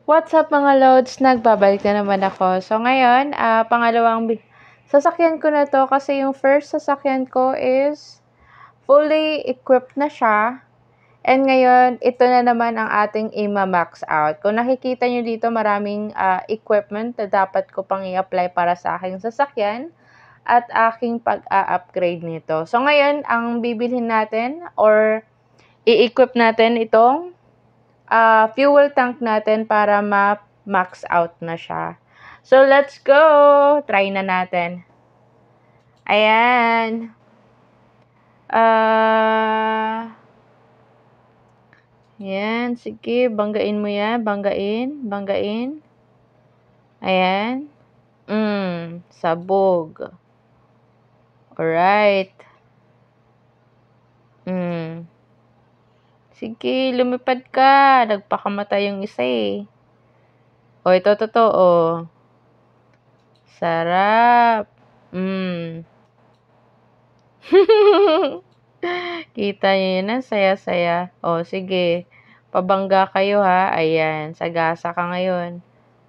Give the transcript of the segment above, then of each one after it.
What's up mga loads? Nagbabalik na naman ako. So ngayon, pangalawang sasakyan ko na to kasi yung first sasakyan ko is fully equipped na siya. And ngayon, ito na naman ang ating ima-max out. Kung nakikita nyo dito, maraming equipment na dapat ko pang i-apply para sa aking sasakyan at aking pag-a-upgrade nito. So ngayon, ang bibilhin natin or i-equip natin itong fuel tank natin para ma-max out na siya. So, let's go! Try na natin. Ayan. Ayan, sige. Banggain mo yan. Banggain. Ayan. Sabog. Alright. Sige, lumipad ka. Nagpakamatay yung isa eh. O, ito totoo. Sarap. Kita niyo yun, saya-saya. O, sige. Pabangga kayo ha. Ayan, sagasa ka ngayon.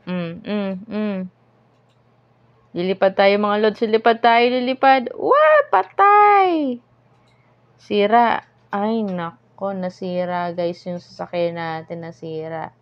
Lilipad tayo mga lods. Lilipad. Wah, patay! Sira. Ay, nako. Nasira, guys. Yung sasakyan natin nasira.